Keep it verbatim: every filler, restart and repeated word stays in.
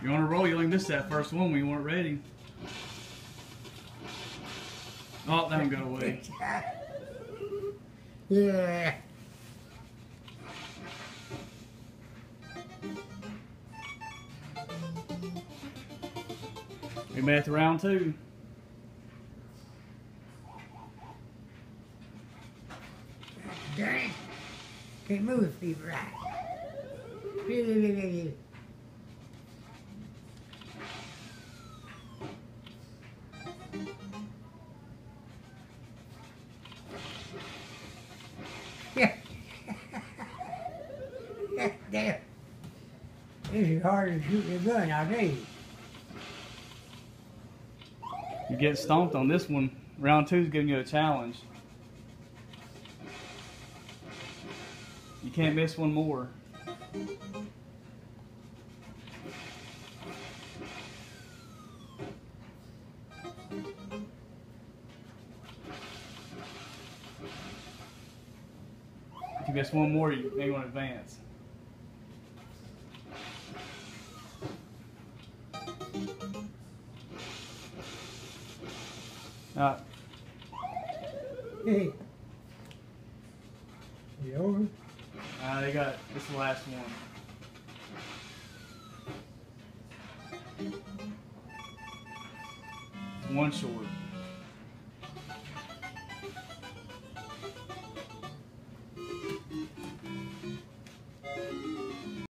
You're on a roll. You only missed that first one when you weren't ready. Oh, that one got away. Yeah. We made it to round two. Darn it. Can't move his feet right. Yeah. Damn. This is harder than shooting a gun, I'll tell you. You get stomped on this one. Round two is giving you a challenge. You can't miss one more. If you miss one more, you ain't gonna advance. Uh, Hey. You over? uh, they got this is the last one. One short.